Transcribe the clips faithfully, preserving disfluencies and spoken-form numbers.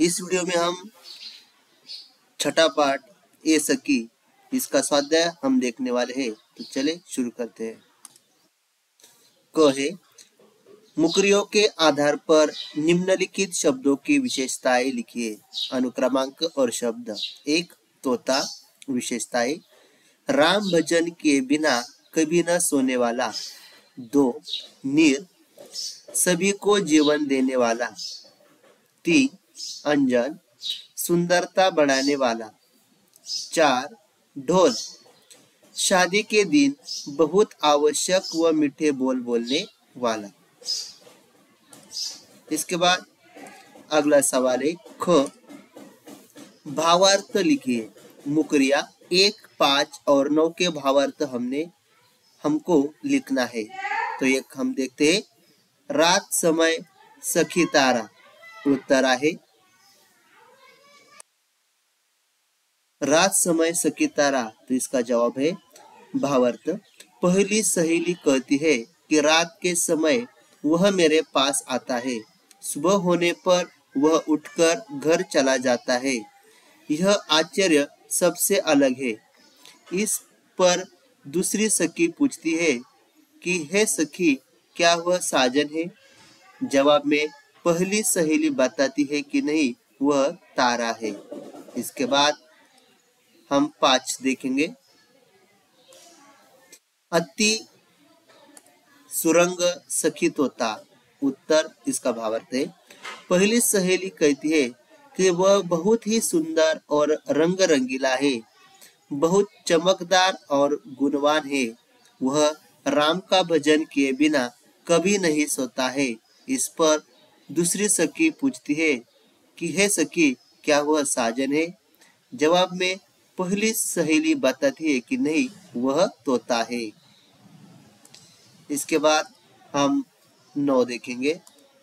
इस वीडियो में हम छठा पाठ ए सकी इसका स्वाध्याय हम देखने वाले हैं। तो चले शुरू करते हैं। क है मुकरियों के आधार पर निम्नलिखित शब्दों की विशेषताएं लिखिए। अनुक्रमांक और शब्द। एक, तोता। विशेषताएं: राम भजन के बिना कभी न सोने वाला। दो, नीर, सभी को जीवन देने वाला। तीन, अंजन, सुंदरता बढ़ाने वाला। चार, ढोल, शादी के दिन बहुत आवश्यक व मीठे बोल बोलने वाला। इसके बाद अगला सवाल है ख, भावार्थ लिखिए। मुकरिया एक, पाँच और नौ के भावार्थ हमने हमको लिखना है। तो एक हम देखते हैं। रात समय सखी तारा। उत्तर है रात समय सखी तारा। तो इसका जवाब है भावार्थ। पहली सहेली कहती है कि रात के समय वह मेरे पास आता है। सुबह होने पर वह उठकर घर चला जाता है। यह आश्चर्य सबसे अलग है। इस पर दूसरी सखी पूछती है कि हे सखी, क्या वह साजन है? जवाब में पहली सहेली बताती है कि नहीं, वह तारा है। इसके बाद हम पांच देखेंगे। अति सुरंग सखी तोता। उत्तर इसका भावार्थ है पहली सहेली कहती है कि वह बहुत ही सुंदर और रंग रंगीला है, बहुत चमकदार और गुणवान है। वह राम का भजन किए बिना कभी नहीं सोता है। इस पर दूसरी सखी पूछती है कि हे सखी, क्या वह साजन है? जवाब में पहली सहेली बताती है कि नहीं, वह तोता है। इसके बाद हम नौ देखेंगे।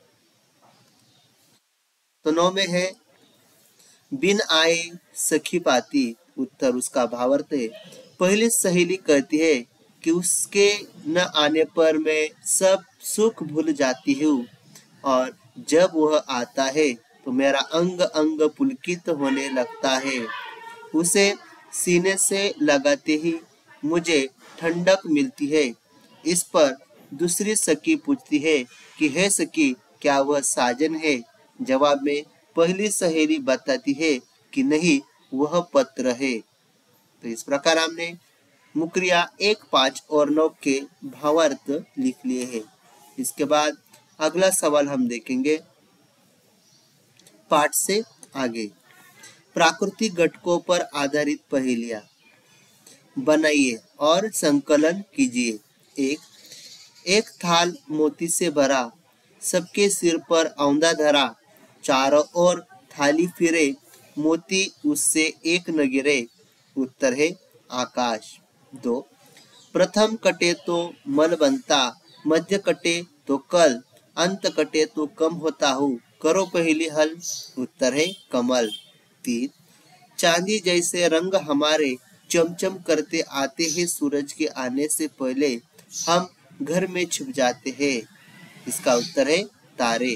तो नौ में है बिन आए सखी पाती। उत्तर उसका भावार्थ है पहली सहेली कहती है कि उसके न आने पर मैं सब सुख भूल जाती हूँ, और जब वह आता है तो मेरा अंग अंग पुलकित होने लगता है। उसे सीने से लगाते ही मुझे ठंडक मिलती है। इस पर दूसरी सखी पूछती है कि हे सखी, क्या वह साजन है? जवाब में पहली सहेली बताती है कि नहीं, वह पत्र है। तो इस प्रकार हमने मुकरिया एक, पाँच और नौ के भावार्थ लिख लिए हैं। इसके बाद अगला सवाल हम देखेंगे पाठ से आगे। प्राकृतिक घटकों पर आधारित पहेलियां बनाइए और संकलन कीजिए। एक, एक थाल मोती से भरा, सबके सिर पर औंधा धरा, चारों ओर थाली फिरे, मोती उससे एक न गिरे। उत्तर है आकाश। दो, प्रथम कटे तो मल बनता, मध्य कटे तो कल, अंत कटे तो कम होता हूँ, करो पहली हल। उत्तर है कमल। तीन, चांदी जैसे रंग हमारे चमचम करते आते हैं, सूरज के आने से पहले हम घर में छुप जाते हैं। इसका उत्तर है तारे।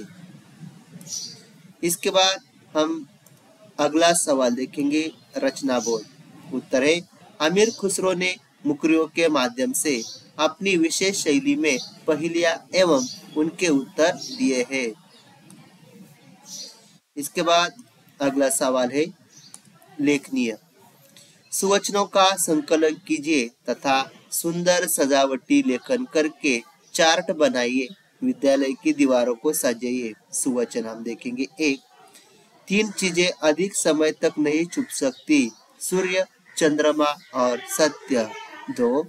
इसके बाद हम अगला सवाल देखेंगे रचना बोल। उत्तर है अमीर खुसरो ने मुकरियों के माध्यम से अपनी विशेष शैली में पहेलियां एवं उनके उत्तर दिए हैं। इसके बाद अगला सवाल है लेखनीय। सुवचनों का संकलन कीजिए तथा सुंदर सजावटी लेखन करके चार्ट बनाइए। विद्यालय की दीवारों को सजाइए। सुवचन हम देखेंगे। एक, तीन चीजें अधिक समय तक नहीं छुप सकती, सूर्य, चंद्रमा और सत्य। दो,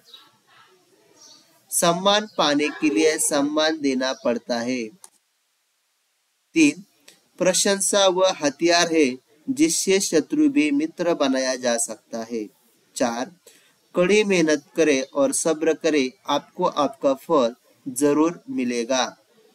सम्मान पाने के लिए सम्मान देना पड़ता है। तीन, प्रशंसा वह हथियार है जिससे शत्रु भी मित्र बनाया जा सकता है। चार, कड़ी मेहनत करे और सब्र करे, आपको आपका फल जरूर मिलेगा।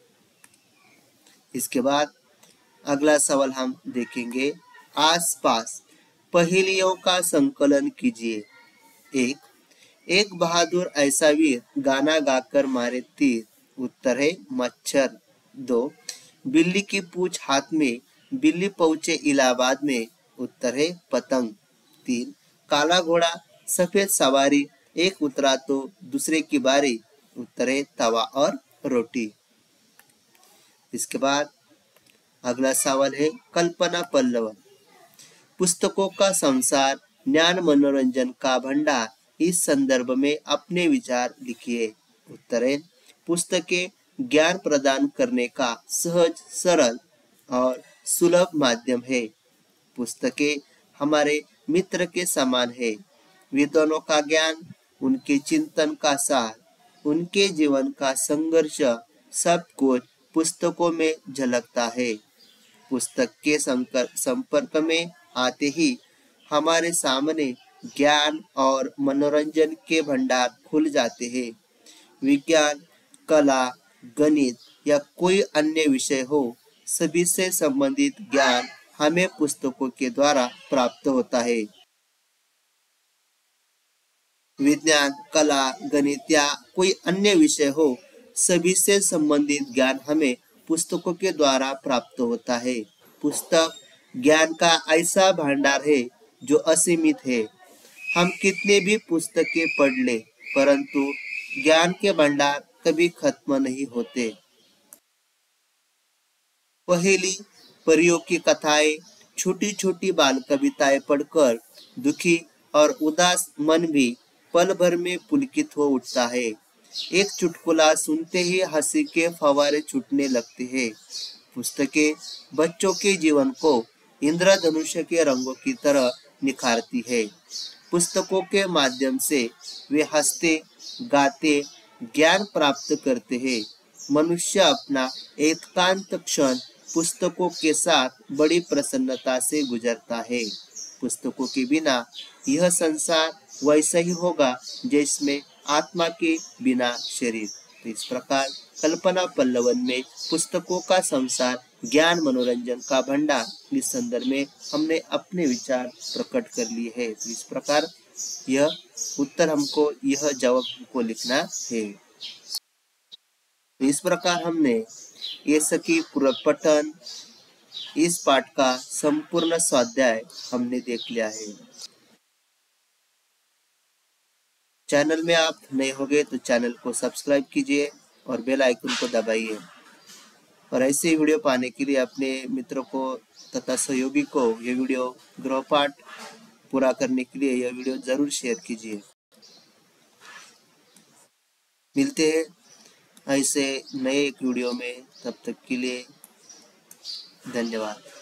इसके बाद अगला सवाल हम देखेंगे आसपास। पहेलियों का संकलन कीजिए। एक, एक बहादुर ऐसा वीर गाना गाकर मारे तीर। उत्तर है मच्छर। दो, बिल्ली की पूंछ हाथ में बिल्ली पहुंचे इलाहाबाद में, उत्तर है पतंग। तीन, काला घोड़ा सफेद सवारी, एक उतरा तो दूसरे की बारी, उत्तर है तवा और रोटी। इसके बाद अगला सवाल है कल्पना पल्लवन। पुस्तकों का संसार, ज्ञान मनोरंजन का भंडार, इस संदर्भ में अपने विचार लिखिए। उत्तर है पुस्तकें ज्ञान प्रदान करने का सहज, सरल और सुलभ माध्यम है। पुस्तकें हमारे मित्र के समान है। विद्वानों का ज्ञान, उनके चिंतन का सार, उनके जीवन का संघर्ष, सब कुछ पुस्तकों में झलकता है। पुस्तक के संपर्क में आते ही हमारे सामने ज्ञान और मनोरंजन के भंडार खुल जाते हैं। विज्ञान, कला, गणित या कोई अन्य विषय हो, सभी से संबंधित ज्ञान हमें पुस्तकों के द्वारा प्राप्त होता है। विज्ञान, कला, गणित या कोई अन्य विषय हो, सभी से संबंधित ज्ञान हमें पुस्तकों के द्वारा प्राप्त होता है। पुस्तक ज्ञान का ऐसा भंडार है जो असीमित है। हम कितने भी पुस्तकें पढ़ ले, परंतु ज्ञान के भंडार कभी खत्म नहीं होते। पहेली, परियों की कथाएं, छोटी छोटी बाल कविताएं पढ़कर दुखी और उदास मन भी पल भर में पुलकित हो उठता है। एक चुटकुला सुनते ही हंसी के फव्वारे छूटने लगते हैं। पुस्तकें बच्चों के जीवन को इंद्रधनुष के रंगों की तरह निखारती है। पुस्तकों के माध्यम से वे हंसते, गाते, ज्ञान प्राप्त करते हैं। मनुष्य अपना एकांत क्षण पुस्तकों के साथ बड़ी प्रसन्नता से गुजरता है। पुस्तकों के बिना यह संसार वैसा ही होगा जिसमें आत्मा के बिना शरीर। तो इस प्रकार कल्पना पल्लवन में पुस्तकों का संसार, ज्ञान मनोरंजन का भंडार, इस संदर्भ में हमने अपने विचार प्रकट कर लिए हैं। तो इस प्रकार यह उत्तर हमको, यह जवाब हमको लिखना है। तो इस प्रकार हमने ये सखी पूरक पठन, इस पाठ का संपूर्ण स्वाध्याय हमने देख लिया है। चैनल में आप नए हो गए तो चैनल को सब्सक्राइब कीजिए और बेल आइकन को दबाइए। और ऐसे वीडियो पाने के लिए अपने मित्रों को तथा सहयोगी को ये वीडियो गृहपाठ पूरा करने के लिए यह वीडियो जरूर शेयर कीजिए। मिलते हैं ऐसे नए एक वीडियो में, तब तक के लिए धन्यवाद।